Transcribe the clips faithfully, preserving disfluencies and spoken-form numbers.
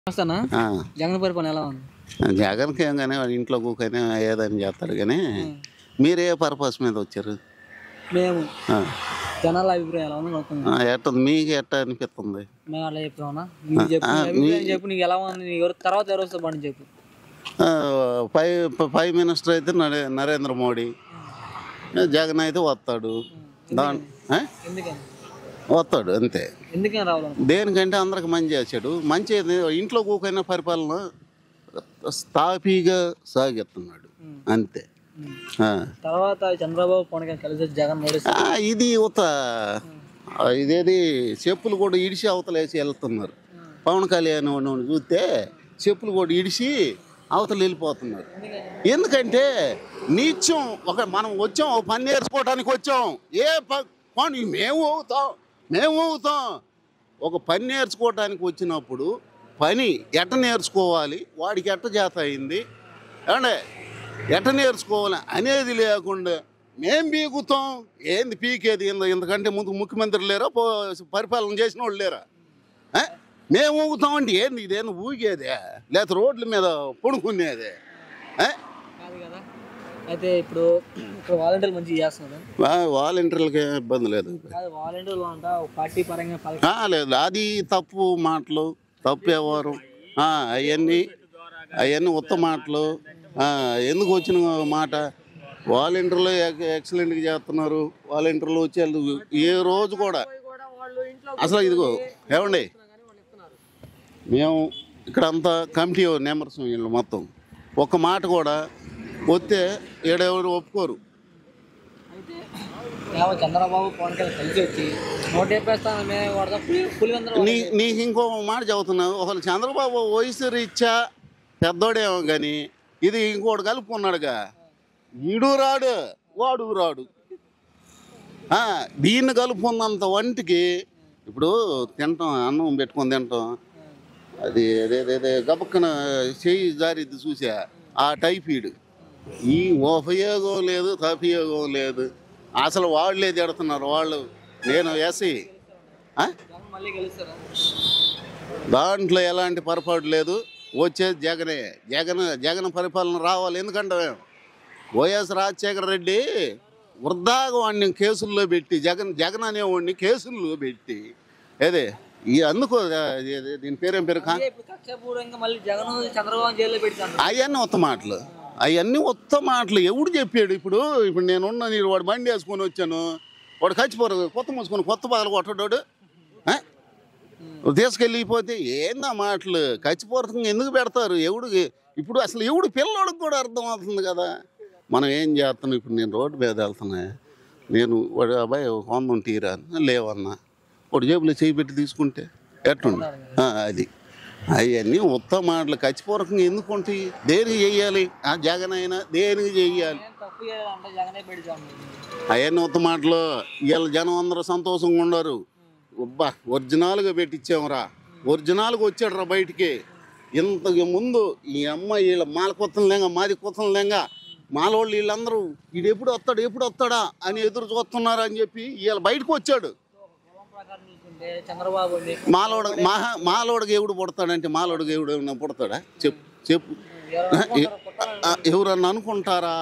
వస్తానా జగన్ పరిపాలన ఎలా ఉంది? జగన్కి ఏం కానీ వాడు ఇంట్లో కూకైనా ఏదని చేస్తాడు కానీ మీరు ఏ పర్పస్ మీద వచ్చారు? మేము జనాల అభిప్రాయం ఎలా ఉంది ఎట్ట మీకు ఎట్ట అనిపిస్తుంది? మేము అలా చెప్పామన్నా చెప్పు నీకు ఎలా ఉంది ఎవరు తర్వాత ఎవరు వస్తే బాగుంది చెప్పు. ఫైవ్ ఫైవ్ మినిస్టర్ అయితే నరే నరేంద్ర మోడీ, జగన్ అయితే వస్తాడు దాని వస్తాడు అంతే. ఎందుకని రావాలి? దేనికంటే అందరికి మంచి చేశాడు. మంచి ఇంట్లో కూకైనా పరిపాలన స్థాపీగా సాగిస్తున్నాడు అంతే. తర్వాత చంద్రబాబు పవన్ కలిసి జగన్ మోడీ ఇది ఉత ఇదేది చెప్పులు కూడా ఇడిచి అవతలేసి వెళ్తున్నారు. పవన్ కళ్యాణ్ చూస్తే చెప్పులు కూడా ఇడిచి అవతల వెళ్ళిపోతున్నారు. ఎందుకంటే నిత్యం ఒక మనం వచ్చాం ఒక పని నేర్చుకోవడానికి వచ్చాం. ఏ పని మేము అవుతాం మేము అవుతాం ఒక పని నేర్చుకోవడానికి వచ్చినప్పుడు పని ఎట్ట నేర్చుకోవాలి, వాడికి ఎట్ట చేత అయింది ఏమంటే ఎట్ట నేర్చుకోవాలి అనేది లేకుండా మేం పీకుతాం. ఏంది పీకేది? ఎందుకంటే ముందు ముఖ్యమంత్రి లేరా, పరిపాలన చేసిన వాళ్ళు లేరా? మేము ఊగుతాం అంటే ఏంది? ఇదేంది ఊగేదే లేకపోతే రోడ్ల మీద పడుకునేదే? అయితే ఇప్పుడు ఇక్కడ వాలంటీర్లు మంచిగా చేస్తున్నారు. వాలంటీర్లకి ఇబ్బంది లేదు. వాలంటీర్లు అంట పార్టీ పరంగా లేదు, అది తప్పు మాటలు, తప్పు ఎవరు అవన్నీ అవన్నీ ఉత్త మాటలు. ఎందుకు వచ్చిన మాట? వాలంటీర్లు ఎక్సలెంట్గా చేస్తున్నారు. వాలంటీర్లు వచ్చే ఏ రోజు కూడా అసలు ఇదిగో ఏమండి మేము ఇక్కడ అంతా కమిటీ నెంబర్స్ వీళ్ళు మొత్తం ఒక్క మాట కూడా వస్తే ఏడెవరు ఒప్పుకోరు. చంద్రబాబు పవన్ కళ్యాణ్ కలిసి వచ్చి నీ నీకు ఇంకో మాట చెబుతున్నావు. ఒకళ్ళు చంద్రబాబు వయసు రీత్యా పెద్దోడేమో కానీ ఇది ఇంకోటి కలుపుకున్నాడుగా. ఈడు రాడు వాడు రాడు. దీన్ని కలుపుకున్నంత వంటికి ఇప్పుడు తింటాం, అన్నం పెట్టుకొని తింటాం, అది అదేదేదే గబక్కన చేయి జారిద్ది చూసా ఆ టైఫీడ్. ఈ ఉపయోగం లేదు, తపయోగం లేదు. అసలు వాళ్ళే తిడుతున్నారు. వాళ్ళు నేను ఎస్ఐ దాంట్లో ఎలాంటి పొరపాటు లేదు. వచ్చేది జగనే. జగన్ జగన్ పరిపాలన రావాలి. ఎందుకంటే వైఎస్ రాజశేఖర రెడ్డి వృద్ధాగా వాడిని కేసుల్లో పెట్టి జగన్ జగన్ అనేవాడిని కేసుల్లో పెట్టి అదే ఈ అందుకో దీని పేరేం పేరు అవన్నీ ఉత్త మాటలు. అవన్నీ ఉత్త మాటలు. ఎవడు చెప్పాడు? ఇప్పుడు ఇప్పుడు నేనున్న నేను వాడు బండి వేసుకొని వచ్చాను, వాడు ఖచ్చిపోరు కొత్త మూసుకొని కొత్త పగలు కొట్టడాడు తీసుకెళ్ళిపోతే ఏందా మాటలు? ఖచ్చిపోరకంగా ఎందుకు పెడతారు? ఎవడు ఇప్పుడు అసలు ఎవడు పిల్లోడికి కూడా అర్థం అవుతుంది కదా మనం ఏం చేస్తున్నాం. ఇప్పుడు నేను రోడ్డు మీద వెళ్తున్నా, నేను వాడు అబ్బాయి వంద తీరా లేవన్నా వాడు జేబులో చేయి పెట్టి తీసుకుంటే ఎట్టుండి అది అవన్నీ ఉత్త మాటలు. ఖచ్చిపూర్వకంగా ఎందుకు ఉంటాయి? దేనికి చెయ్యాలి? ఆ జగన్ అయినా దేనికి చెయ్యాలి? అవన్నీ ఉత్త మాటలు. వీళ్ళ జనం అందరూ సంతోషంగా ఉన్నారు. అబ్బా ఒరిజినల్గా పెట్టించామురా, ఒరిజినల్గా వచ్చాడు రా బయటికి. ఇంతకు ముందు ఈ అమ్మ వీళ్ళ మాల కొత్తలు లేంగా మాది కొత్తలు లేంగా మాలోళ్ళు వీళ్ళందరూ వీడు ఎప్పుడు వస్తాడు ఎప్పుడు వస్తాడా అని ఎదురు చూస్తున్నారు అని చెప్పి వీళ్ళ బయటకు వచ్చాడు. మాలోడ మహా మాలోడికి ఎవడు పుడతాడంటే మాలోడికి ఎవడు ఏమన్నా పుడతాడా? చెప్పు చెప్పు ఎవరన్నా అనుకుంటారా?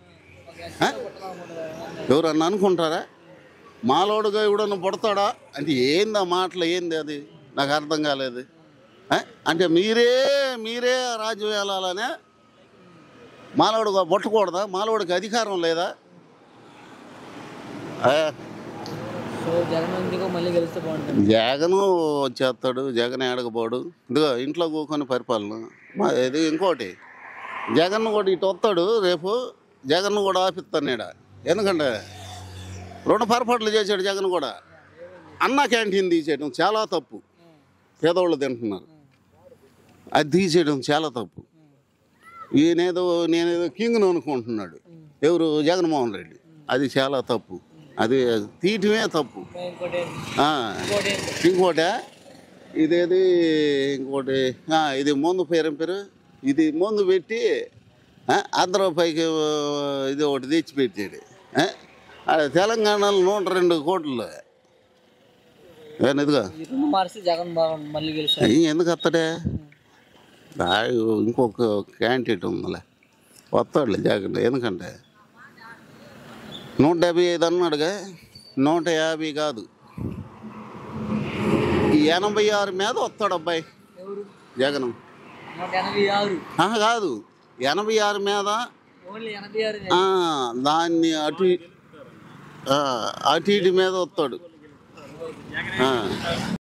ఎవరన్నా అనుకుంటారా? మాలోడుగా ఎవడన్నా పుడతాడా అంటే ఏంది ఆ మాటలు? ఏంది అది? నాకు అర్థం కాలేదు. అంటే మీరే మీరే రాజ్యం వెళ్ళాలనే మాలోడుగా పుట్టకూడదా? మాలోడికి అధికారం లేదా? జగన్ వచ్చేస్తాడు, జగన్ ఏడకపోడు. ఇదిగో ఇంట్లో కూకొని పరిపాలన ఇది. ఇంకోటి జగన్ కూడా ఇటు వస్తాడు రేపు, జగన్ కూడా ఆపిస్తాను ఈడ. ఎందుకంటే రెండు పొరపాట్లు చేశాడు జగన్ కూడా. అన్న క్యాంటీన్ తీసేయడం చాలా తప్పు. పేదవాళ్ళు తింటున్నారు, అది తీసేయడం చాలా తప్పు. ఈయనేదో నేనేదో కింగ్ను అనుకుంటున్నాడు ఎవరు? జగన్మోహన్ రెడ్డి. అది చాలా తప్పు. అది తీయటమే తప్పు. ఇంకోటి ఇదేది ఇంకోటి ఇది ముందు పేరేం పేరు ఇది ముందు పెట్టి అర్ధ రూపాయికి ఇది ఒకటి తెచ్చిపెట్టాడు. తెలంగాణలో నూట రెండు కోట్లు ఎందుకు జగన్ మళ్ళీ ఎందుకు వస్తాడే? దా- ఇంకొక క్యాండిడేట్ ఉందిలే, వస్తాడులే జగన్. ఎందుకంటే నూట డెబ్బై ఐదు అన్నాడుగా, నూట యాభై కాదు, ఈ ఎనభై ఆరు మీద వస్తాడు అబ్బాయి ఎవరు? జగన్. నూట ఎనభై ఆరు. ఆహా, కాదు, ఎనభై ఆరు మీద ఓన్లీ ఎనభై ఆరు. ఆ, దాన్ని అటు ఆ, అటు ఇటు మీద వస్తాడు. ఆ.